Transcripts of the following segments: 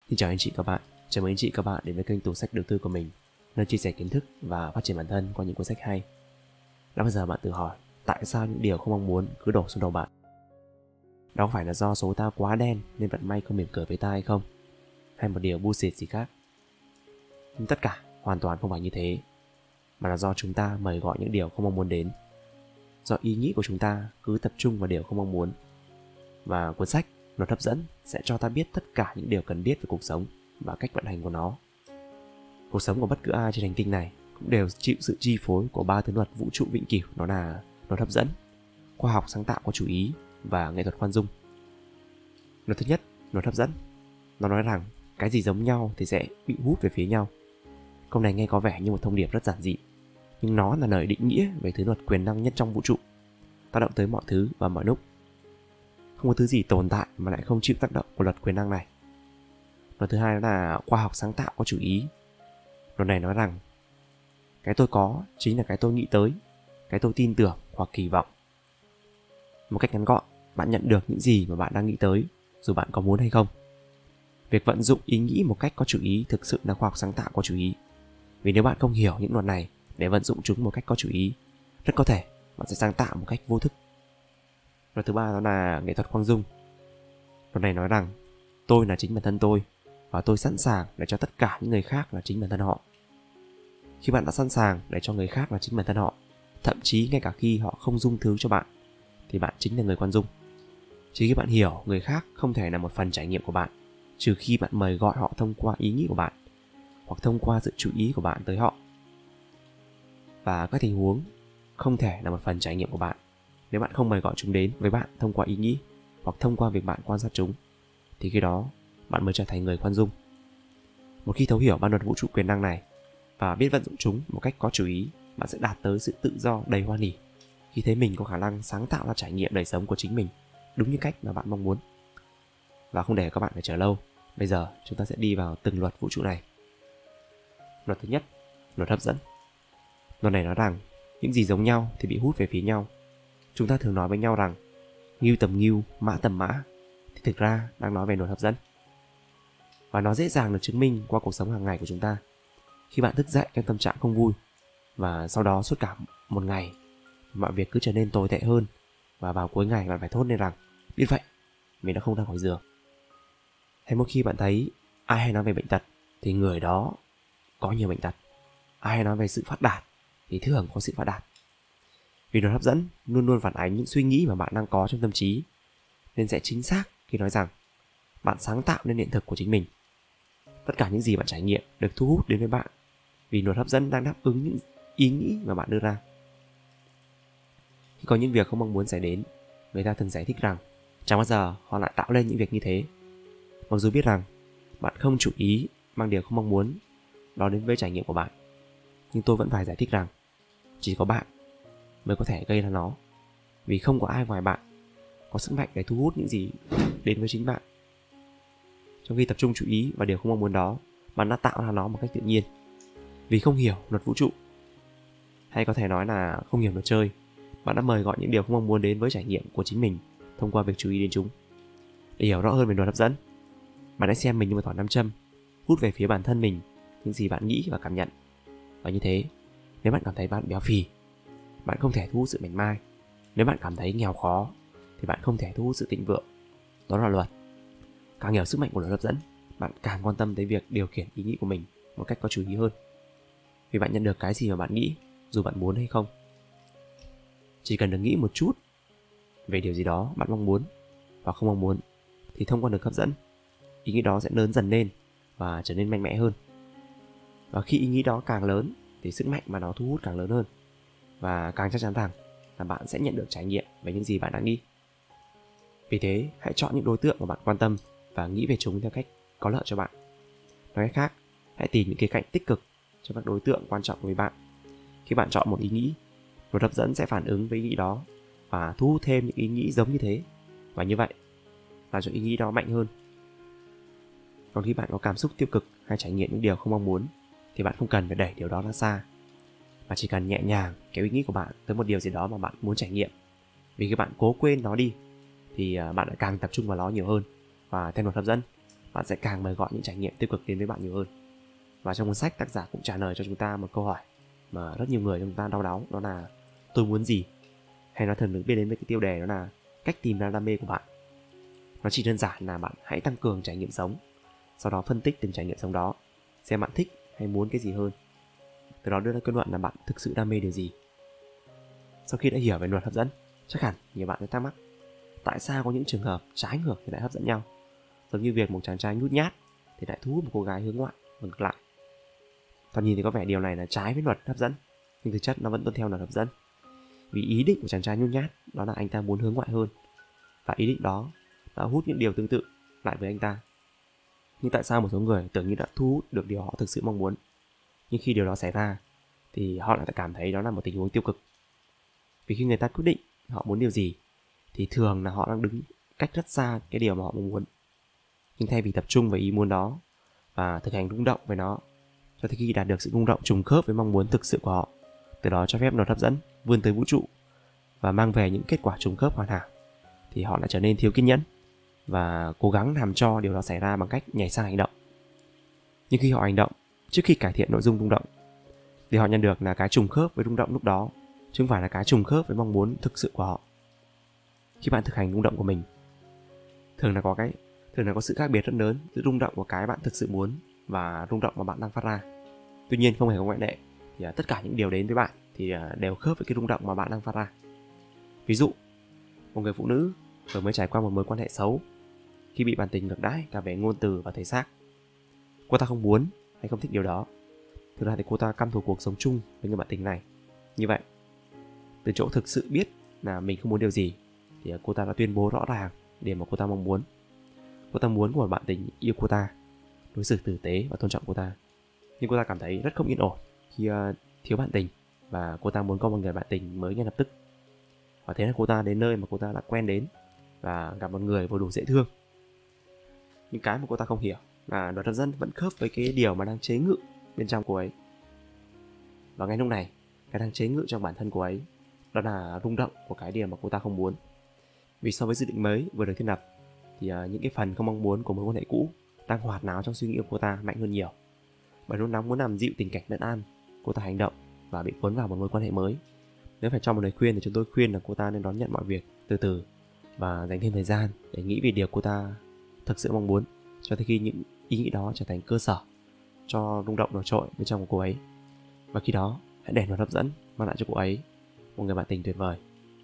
Xin chào anh chị các bạn, chào mừng anh chị các bạn đến với kênh Tủ Sách Đầu Tư của mình, nơi chia sẻ kiến thức và phát triển bản thân qua những cuốn sách hay. Đã bao giờ bạn tự hỏi tại sao những điều không mong muốn cứ đổ xuống đầu bạn? Đó phải là do số ta quá đen nên vận may không mỉm cười với ta hay không? Hay một điều bullshit gì khác? Nhưng tất cả hoàn toàn không phải như thế, mà là do chúng ta mời gọi những điều không mong muốn đến. Do ý nghĩ của chúng ta cứ tập trung vào điều không mong muốn. Và cuốn sách Luật Hấp Dẫn sẽ cho ta biết tất cả những điều cần biết về cuộc sống và cách vận hành của nó. Cuộc sống của bất cứ ai trên hành tinh này cũng đều chịu sự chi phối của ba thứ luật vũ trụ vĩnh cửu, đó là luật hấp dẫn, khoa học sáng tạo có chủ ý và nghệ thuật khoan dung. Luật thứ nhất, luật hấp dẫn. Nó nói rằng cái gì giống nhau thì sẽ bị hút về phía nhau. Câu này nghe có vẻ như một thông điệp rất giản dị, nhưng nó là lời định nghĩa về thứ luật quyền năng nhất trong vũ trụ, tác động tới mọi thứ và mọi lúc. Không có thứ gì tồn tại mà lại không chịu tác động của luật quyền năng này. Luật thứ hai đó là khoa học sáng tạo có chủ ý. Luật này nói rằng cái tôi có chính là cái tôi nghĩ tới, cái tôi tin tưởng hoặc kỳ vọng. Một cách ngắn gọn, bạn nhận được những gì mà bạn đang nghĩ tới, dù bạn có muốn hay không. Việc vận dụng ý nghĩ một cách có chủ ý thực sự là khoa học sáng tạo có chủ ý. Vì nếu bạn không hiểu những luật này để vận dụng chúng một cách có chủ ý, rất có thể bạn sẽ sáng tạo một cách vô thức. Luật thứ ba đó là nghệ thuật khoan dung. Luật này nói rằng tôi là chính bản thân tôi và tôi sẵn sàng để cho tất cả những người khác là chính bản thân họ. Khi bạn đã sẵn sàng để cho người khác là chính bản thân họ, thậm chí ngay cả khi họ không dung thứ cho bạn, thì bạn chính là người khoan dung. Chỉ khi bạn hiểu người khác không thể là một phần trải nghiệm của bạn, trừ khi bạn mời gọi họ thông qua ý nghĩ của bạn hoặc thông qua sự chú ý của bạn tới họ. Và các tình huống không thể là một phần trải nghiệm của bạn nếu bạn không mời gọi chúng đến với bạn thông qua ý nghĩ hoặc thông qua việc bạn quan sát chúng, thì khi đó bạn mới trở thành người khoan dung. Một khi thấu hiểu ba luật vũ trụ quyền năng này và biết vận dụng chúng một cách có chủ ý, bạn sẽ đạt tới sự tự do đầy hoan hỉ khi thấy mình có khả năng sáng tạo ra trải nghiệm đời sống của chính mình đúng như cách mà bạn mong muốn. Và không để các bạn phải chờ lâu, bây giờ chúng ta sẽ đi vào từng luật vũ trụ này. Luật thứ nhất, luật hấp dẫn. Luật này nói rằng những gì giống nhau thì bị hút về phía nhau. Chúng ta thường nói với nhau rằng ngưu tầm ngưu, mã tầm mã, thì thực ra đang nói về luật hấp dẫn. Và nó dễ dàng được chứng minh qua cuộc sống hàng ngày của chúng ta. Khi bạn thức dậy trong tâm trạng không vui, và sau đó suốt cả một ngày mọi việc cứ trở nên tồi tệ hơn, và vào cuối ngày bạn phải thốt lên rằng biết vậy, mình đã không ra khỏi giường. Hay mỗi khi bạn thấy ai hay nói về bệnh tật thì người đó có nhiều bệnh tật. Ai hay nói về sự phát đạt thì thường có sự phát đạt. Vì luật hấp dẫn luôn luôn phản ánh những suy nghĩ mà bạn đang có trong tâm trí, nên sẽ chính xác khi nói rằng bạn sáng tạo nên hiện thực của chính mình. Tất cả những gì bạn trải nghiệm được thu hút đến với bạn vì luật hấp dẫn đang đáp ứng những ý nghĩ mà bạn đưa ra. Khi có những việc không mong muốn xảy đến, người ta thường giải thích rằng chẳng bao giờ họ lại tạo lên những việc như thế. Mặc dù biết rằng bạn không chủ ý mang điều không mong muốn đó đến với trải nghiệm của bạn, nhưng tôi vẫn phải giải thích rằng chỉ có bạn mới có thể gây ra nó. Vì không có ai ngoài bạn có sức mạnh để thu hút những gì đến với chính bạn. Trong khi tập trung chú ý vào điều không mong muốn đó, bạn đã tạo ra nó một cách tự nhiên. Vì không hiểu luật vũ trụ, hay có thể nói là không hiểu luật chơi, bạn đã mời gọi những điều không mong muốn đến với trải nghiệm của chính mình thông qua việc chú ý đến chúng. Để hiểu rõ hơn về luật hấp dẫn, bạn hãy xem mình như một thỏi nam châm, hút về phía bản thân mình những gì bạn nghĩ và cảm nhận. Và như thế, nếu bạn cảm thấy bạn béo phì, bạn không thể thu hút sự mảnh mai. Nếu bạn cảm thấy nghèo khó, thì bạn không thể thu hút sự thịnh vượng. Đó là luật. Càng hiểu sức mạnh của luật hấp dẫn, bạn càng quan tâm tới việc điều khiển ý nghĩ của mình một cách có chủ ý hơn. Vì bạn nhận được cái gì mà bạn nghĩ, dù bạn muốn hay không. Chỉ cần được nghĩ một chút về điều gì đó bạn mong muốn và không mong muốn, thì thông qua luật hấp dẫn, ý nghĩ đó sẽ lớn dần lên và trở nên mạnh mẽ hơn. Và khi ý nghĩ đó càng lớn thì sức mạnh mà nó thu hút càng lớn hơn, và càng chắc chắn rằng là bạn sẽ nhận được trải nghiệm về những gì bạn đã nghĩ. Vì thế, hãy chọn những đối tượng mà bạn quan tâm và nghĩ về chúng theo cách có lợi cho bạn. Nói cách khác, hãy tìm những khía cạnh tích cực cho các đối tượng quan trọng với bạn. Khi bạn chọn một ý nghĩ, luật hấp dẫn sẽ phản ứng với ý nghĩ đó và thu hút thêm những ý nghĩ giống như thế, và như vậy làm cho ý nghĩ đó mạnh hơn. Còn khi bạn có cảm xúc tiêu cực hay trải nghiệm những điều không mong muốn, thì bạn không cần phải đẩy điều đó ra xa, mà chỉ cần nhẹ nhàng kéo ý nghĩ của bạn tới một điều gì đó mà bạn muốn trải nghiệm. Vì khi bạn cố quên nó đi thì bạn lại càng tập trung vào nó nhiều hơn, và theo luật hấp dẫn, bạn sẽ càng mời gọi những trải nghiệm tiêu cực đến với bạn nhiều hơn. Và trong cuốn sách, tác giả cũng trả lời cho chúng ta một câu hỏi mà rất nhiều người chúng ta đau đáu, đó là tôi muốn gì? Hay nó thường được biết đến với cái tiêu đề đó là cách tìm ra đam mê của bạn. Nó chỉ đơn giản là bạn hãy tăng cường trải nghiệm sống, sau đó phân tích từng trải nghiệm sống đó, xem bạn thích hay muốn cái gì hơn. Từ đó đưa ra kết luận là bạn thực sự đam mê điều gì. Sau khi đã hiểu về luật hấp dẫn, chắc hẳn nhiều bạn sẽ thắc mắc tại sao có những trường hợp trái ngược thì lại hấp dẫn nhau. Giống như việc một chàng trai nhút nhát thì lại thu hút một cô gái hướng ngoại, và ngược lại. Thoạt nhìn thì có vẻ điều này là trái với luật hấp dẫn, nhưng thực chất nó vẫn tuân theo luật hấp dẫn. Vì ý định của chàng trai nhút nhát đó là anh ta muốn hướng ngoại hơn, và ý định đó đã hút những điều tương tự lại với anh ta. Nhưng tại sao một số người tưởng như đã thu hút được điều họ thực sự mong muốn, nhưng khi điều đó xảy ra thì họ lại cảm thấy đó là một tình huống tiêu cực? Vì khi người ta quyết định họ muốn điều gì thì thường là họ đang đứng cách rất xa cái điều mà họ mong muốn. Nhưng thay vì tập trung vào ý muốn đó và thực hành rung động với nó, cho tới khi đạt được sự rung động trùng khớp với mong muốn thực sự của họ, từ đó cho phép luật hấp dẫn vươn tới vũ trụ và mang về những kết quả trùng khớp hoàn hảo, thì họ lại trở nên thiếu kiên nhẫn và cố gắng làm cho điều đó xảy ra bằng cách nhảy sang hành động. Nhưng khi họ hành động trước khi cải thiện nội dung rung động thì họ nhận được là cái trùng khớp với rung động lúc đó, chứ không phải là cái trùng khớp với mong muốn thực sự của họ. Khi bạn thực hành rung động của mình, thường là có sự khác biệt rất lớn giữa rung động của cái bạn thực sự muốn và rung động mà bạn đang phát ra. Tuy nhiên không hề có ngoại lệ, thì tất cả những điều đến với bạn thì đều khớp với cái rung động mà bạn đang phát ra. Ví dụ, một người phụ nữ vừa mới trải qua một mối quan hệ xấu, khi bị bạn tình ngược đãi cả về ngôn từ và thể xác. Cô ta không muốn hay không thích điều đó. Thực ra thì cô ta căm thù cuộc sống chung với người bạn tình này. Như vậy, từ chỗ thực sự biết là mình không muốn điều gì, thì cô ta đã tuyên bố rõ ràng điều mà cô ta mong muốn. Cô ta muốn của một bạn tình yêu cô ta, đối xử tử tế và tôn trọng cô ta. Nhưng cô ta cảm thấy rất không yên ổn khi thiếu bạn tình, và cô ta muốn có một người bạn tình mới ngay lập tức. Và thế là cô ta đến nơi mà cô ta đã quen đến và gặp một người vừa đủ dễ thương. Nhưng cái mà cô ta không hiểu là luật hấp dẫn vẫn khớp với cái điều mà đang chế ngự bên trong cô ấy. Và ngay lúc này, cái đang chế ngự trong bản thân cô ấy đó là rung động của cái điều mà cô ta không muốn. Vì so với dự định mới vừa được thiết lập thì những cái phần không mong muốn của mối quan hệ cũ đang hoạt náo trong suy nghĩ của cô ta mạnh hơn nhiều. Bởi nôn nóng muốn làm dịu tình cảnh bất an, cô ta hành động và bị cuốn vào một mối quan hệ mới. Nếu phải cho một lời khuyên thì chúng tôi khuyên là cô ta nên đón nhận mọi việc từ từ và dành thêm thời gian để nghĩ về điều cô ta thực sự mong muốn, cho tới khi những ý nghĩ đó trở thành cơ sở cho rung động nổi trội bên trong của cô ấy. Và khi đó, hãy để luật hấp dẫn mang lại cho cô ấy một người bạn tình tuyệt vời.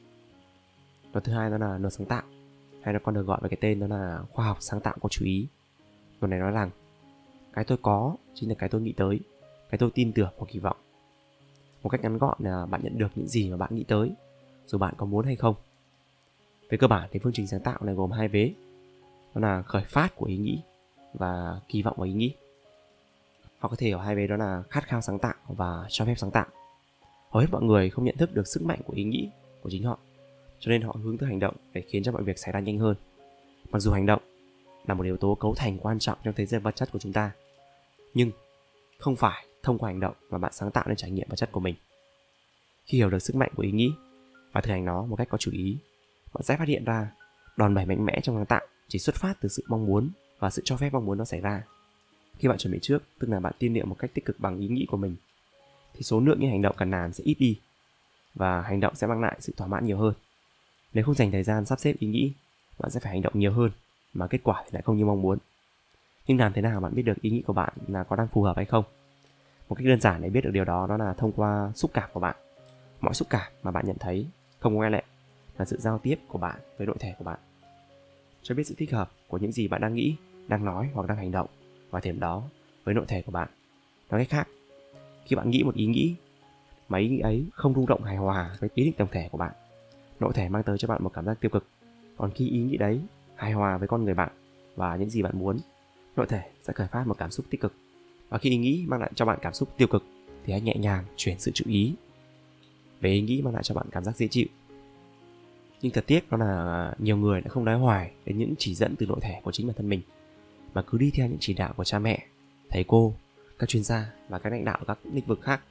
Luật thứ hai đó là luật sáng tạo, hay nó còn được gọi với cái tên đó là khoa học sáng tạo có chú ý. Luật này nói rằng cái tôi có chính là cái tôi nghĩ tới, cái tôi tin tưởng hoặc kỳ vọng. Một cách ngắn gọn là bạn nhận được những gì mà bạn nghĩ tới, dù bạn có muốn hay không. Về cơ bản thì phương trình sáng tạo này gồm hai vế, đó là khởi phát của ý nghĩ và kỳ vọng vào ý nghĩ. Hoặc có thể ở hai vế đó là khát khao sáng tạo và cho phép sáng tạo. Hầu hết mọi người không nhận thức được sức mạnh của ý nghĩ của chính họ, cho nên họ hướng tới hành động để khiến cho mọi việc xảy ra nhanh hơn. Mặc dù hành động là một yếu tố cấu thành quan trọng trong thế giới vật chất của chúng ta, nhưng không phải thông qua hành động mà bạn sáng tạo nên trải nghiệm vật chất của mình. Khi hiểu được sức mạnh của ý nghĩ và thực hành nó một cách có chú ý, bạn sẽ phát hiện ra đòn bẩy mạnh mẽ trong sáng tạo chỉ xuất phát từ sự mong muốn và sự cho phép mong muốn nó xảy ra. Khi bạn chuẩn bị trước, tức là bạn tiên niệm một cách tích cực bằng ý nghĩ của mình, thì số lượng những hành động cần làm sẽ ít đi và hành động sẽ mang lại sự thỏa mãn nhiều hơn. Nếu không dành thời gian sắp xếp ý nghĩ, bạn sẽ phải hành động nhiều hơn mà kết quả thì lại không như mong muốn. Nhưng làm thế nào bạn biết được ý nghĩ của bạn là có đang phù hợp hay không? Một cách đơn giản để biết được điều đó là thông qua xúc cảm của bạn. Mọi xúc cảm mà bạn nhận thấy, không có ngoại lệ, là sự giao tiếp của bạn với nội thể của bạn, cho biết sự thích hợp của những gì bạn đang nghĩ, đang nói hoặc đang hành động, và thêm đó với nội thể của bạn. Nói cách khác, khi bạn nghĩ một ý nghĩ mà ý nghĩ ấy không rung động hài hòa với ý định tổng thể của bạn, nội thể mang tới cho bạn một cảm giác tiêu cực. Còn khi ý nghĩ đấy hài hòa với con người bạn và những gì bạn muốn, nội thể sẽ khởi phát một cảm xúc tích cực. Và khi ý nghĩ mang lại cho bạn cảm xúc tiêu cực thì hãy nhẹ nhàng chuyển sự chú ý về ý nghĩ mang lại cho bạn cảm giác dễ chịu. Nhưng thật tiếc đó là nhiều người đã không đói hoài đến những chỉ dẫn từ nội thể của chính bản thân mình, mà cứ đi theo những chỉ đạo của cha mẹ, thầy cô, các chuyên gia và các lãnh đạo ở các lĩnh vực khác.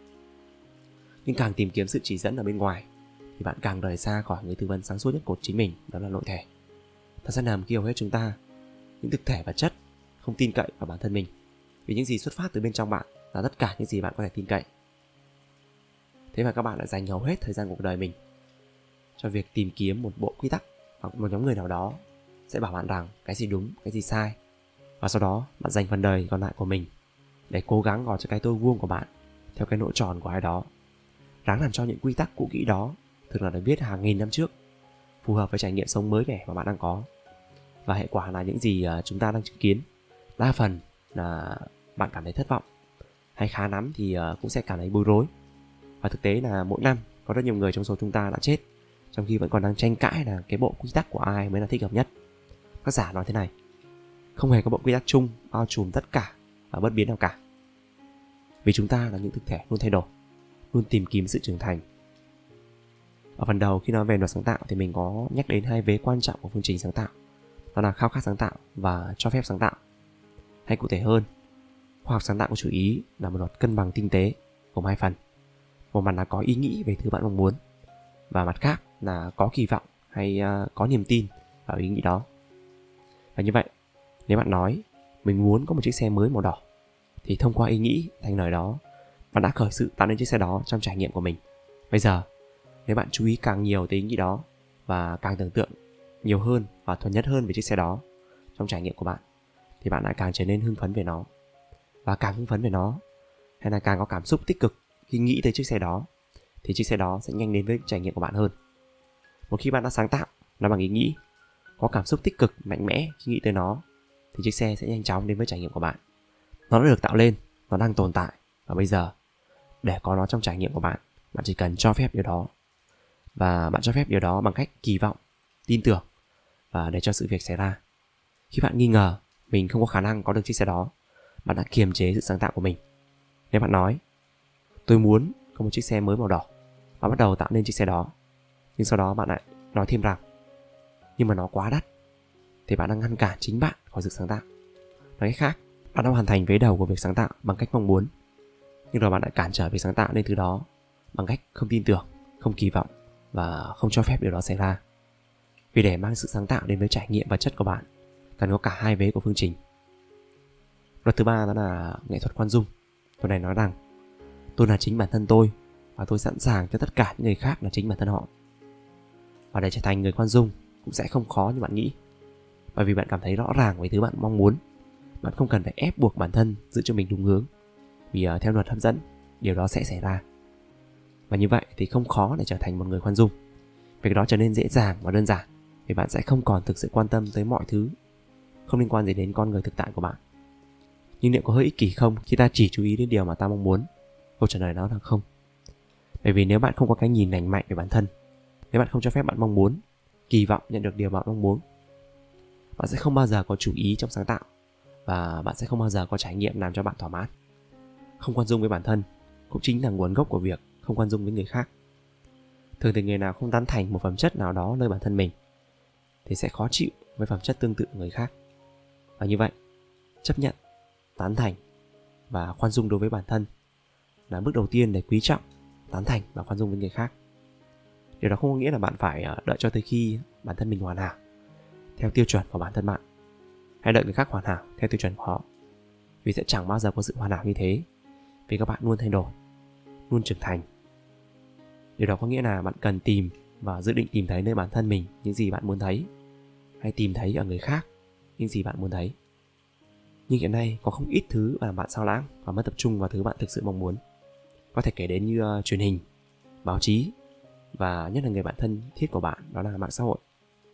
Nhưng càng tìm kiếm sự chỉ dẫn ở bên ngoài thì bạn càng rời xa khỏi người tư vấn sáng suốt nhất của chính mình, đó là nội thể. Thật ra là khi hầu hết chúng ta, những thực thể vật chất không tin cậy vào bản thân mình. Vì những gì xuất phát từ bên trong bạn là tất cả những gì bạn có thể tin cậy. Thế mà các bạn lại dành hầu hết thời gian cuộc đời mình cho việc tìm kiếm một bộ quy tắc hoặc một nhóm người nào đó sẽ bảo bạn rằng cái gì đúng, cái gì sai. Và sau đó bạn dành phần đời còn lại của mình để cố gắng gò cho cái tôi vuông của bạn theo cái nỗ tròn của ai đó. Ráng làm cho những quy tắc cũ kỹ đó thường là được viết hàng nghìn năm trước, phù hợp với trải nghiệm sống mới mẻ mà bạn đang có. Và hệ quả là những gì chúng ta đang chứng kiến đa phần là bạn cảm thấy thất vọng, hay khá lắm thì cũng sẽ cảm thấy bối rối. Và thực tế là mỗi năm có rất nhiều người trong số chúng ta đã chết, trong khi vẫn còn đang tranh cãi là cái bộ quy tắc của ai mới là thích hợp nhất. Tác giả nói thế này: không hề có bộ quy tắc chung bao trùm tất cả và bất biến nào cả. Vì chúng ta là những thực thể luôn thay đổi, luôn tìm kiếm sự trưởng thành. Ở phần đầu khi nói về luật sáng tạo thì mình có nhắc đến hai vế quan trọng của phương trình sáng tạo, đó là khao khát sáng tạo và cho phép sáng tạo. Hay cụ thể hơn, khoa học sáng tạo có chủ ý là một luật cân bằng tinh tế gồm hai phần. Một mặt là có ý nghĩ về thứ bạn mong muốn, và mặt khác là có kỳ vọng hay có niềm tin vào ý nghĩ đó. Và như vậy, nếu bạn nói mình muốn có một chiếc xe mới màu đỏ, thì thông qua ý nghĩ thành lời đó, bạn đã khởi sự tạo nên chiếc xe đó trong trải nghiệm của mình. Bây giờ, nếu bạn chú ý càng nhiều tới ý nghĩ đó và càng tưởng tượng nhiều hơn và thuần nhất hơn về chiếc xe đó trong trải nghiệm của bạn, thì bạn lại càng trở nên hưng phấn về nó. Và càng hưng phấn về nó, hay là càng có cảm xúc tích cực khi nghĩ tới chiếc xe đó, thì chiếc xe đó sẽ nhanh đến với trải nghiệm của bạn hơn. Một khi bạn đã sáng tạo nó bằng ý nghĩ, có cảm xúc tích cực mạnh mẽ khi nghĩ tới nó, thì chiếc xe sẽ nhanh chóng đến với trải nghiệm của bạn. Nó đã được tạo lên, nó đang tồn tại, và bây giờ để có nó trong trải nghiệm của bạn, bạn chỉ cần cho phép điều đó. Và bạn cho phép điều đó bằng cách kỳ vọng, tin tưởng và để cho sự việc xảy ra. Khi bạn nghi ngờ mình không có khả năng có được chiếc xe đó, bạn đã kiềm chế sự sáng tạo của mình. Nếu bạn nói tôi muốn có một chiếc xe mới màu đỏ, và bắt đầu tạo nên chiếc xe đó, nhưng sau đó bạn lại nói thêm rằng nhưng mà nó quá đắt, thì bạn đang ngăn cản chính bạn khỏi sự sáng tạo. Nói cách khác, bạn đã hoàn thành vế đầu của việc sáng tạo bằng cách mong muốn, nhưng rồi bạn lại cản trở việc sáng tạo nên thứ đó bằng cách không tin tưởng, không kỳ vọng và không cho phép điều đó xảy ra. Vì để mang sự sáng tạo đến với trải nghiệm vật chất của bạn, cần có cả hai vế của phương trình. Luật thứ ba đó là nghệ thuật khoan dung. Luật này nói rằng tôi là chính bản thân tôi, và tôi sẵn sàng cho tất cả những người khác là chính bản thân họ. Và để trở thành người khoan dung cũng sẽ không khó như bạn nghĩ, bởi vì bạn cảm thấy rõ ràng với thứ bạn mong muốn. Bạn không cần phải ép buộc bản thân giữ cho mình đúng hướng, vì theo luật hấp dẫn, điều đó sẽ xảy ra. Và như vậy thì không khó để trở thành một người khoan dung. Việc đó trở nên dễ dàng và đơn giản, vì bạn sẽ không còn thực sự quan tâm tới mọi thứ không liên quan gì đến con người thực tại của bạn. Nhưng liệu có hơi ích kỷ không khi ta chỉ chú ý đến điều mà ta mong muốn? Câu trả lời đó là không. Bởi vì nếu bạn không có cái nhìn lành mạnh về bản thân, nếu bạn không cho phép bạn mong muốn, kỳ vọng nhận được điều bạn mong muốn, bạn sẽ không bao giờ có chủ ý trong sáng tạo, và bạn sẽ không bao giờ có trải nghiệm làm cho bạn thỏa mãn. Không khoan dung với bản thân cũng chính là nguồn gốc của việc không khoan dung với người khác. Thường thì người nào không tán thành một phẩm chất nào đó nơi bản thân mình thì sẽ khó chịu với phẩm chất tương tự người khác. Và như vậy, chấp nhận, tán thành và khoan dung đối với bản thân là bước đầu tiên để quý trọng, tán thành và khoan dung với người khác. Điều đó không có nghĩa là bạn phải đợi cho tới khi bản thân mình hoàn hảo theo tiêu chuẩn của bản thân bạn, hay đợi người khác hoàn hảo theo tiêu chuẩn của họ. Vì sẽ chẳng bao giờ có sự hoàn hảo như thế, vì các bạn luôn thay đổi, luôn trưởng thành. Điều đó có nghĩa là bạn cần tìm và dự định tìm thấy nơi bản thân mình những gì bạn muốn thấy, hay tìm thấy ở người khác những gì bạn muốn thấy. Nhưng hiện nay có không ít thứ làm bạn sao lãng và mất tập trung vào thứ bạn thực sự mong muốn. Có thể kể đến như truyền hình, báo chí, và nhất là người bạn thân thiết của bạn, đó là mạng xã hội.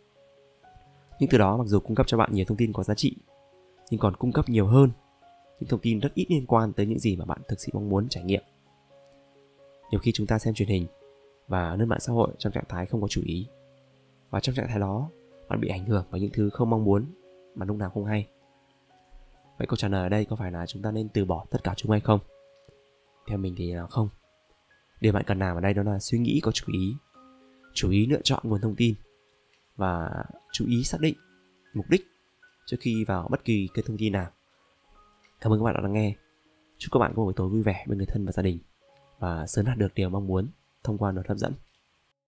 Những từ đó mặc dù cung cấp cho bạn nhiều thông tin có giá trị, nhưng còn cung cấp nhiều hơn những thông tin rất ít liên quan tới những gì mà bạn thực sự mong muốn trải nghiệm. Nhiều khi chúng ta xem truyền hình và lướt mạng xã hội trong trạng thái không có chủ ý, và trong trạng thái đó bạn bị ảnh hưởng bởi những thứ không mong muốn mà lúc nào không hay. Vậy câu trả lời ở đây có phải là chúng ta nên từ bỏ tất cả chúng hay không? Theo mình thì là không. Điều bạn cần làm ở đây đó là suy nghĩ có chú ý lựa chọn nguồn thông tin, và chú ý xác định mục đích trước khi vào bất kỳ kênh thông tin nào. Cảm ơn các bạn đã lắng nghe. Chúc các bạn có buổi tối vui vẻ bên người thân và gia đình, và sớm đạt được điều mong muốn thông qua luật hấp dẫn.